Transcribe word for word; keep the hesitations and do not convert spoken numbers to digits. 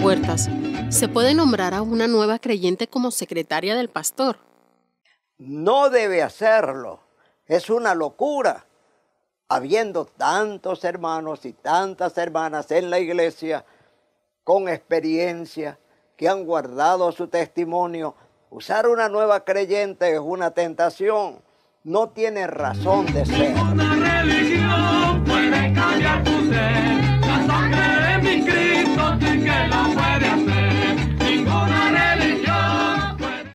puertas, ¿se puede nombrar a una nueva creyente como secretaria del pastor? No debe hacerlo. Es una locura. Habiendo tantos hermanos y tantas hermanas en la iglesia con experiencia que han guardado su testimonio, usar una nueva creyente es una tentación. No tiene razón de ser. Ninguna religión puede cambiar